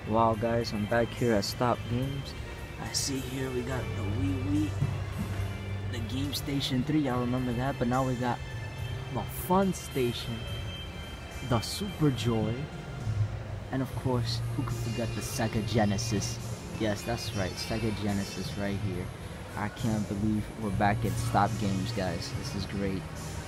Wow guys, I'm back here at Stop Games. I see here we got the Wii, the Game Station 3, y'all remember that? But now we got the Fun Station, the Super Joy, and of course, who could forget the Sega Genesis? Yes, that's right, Sega Genesis right here. I can't believe we're back at Stop Games, guys. This is great.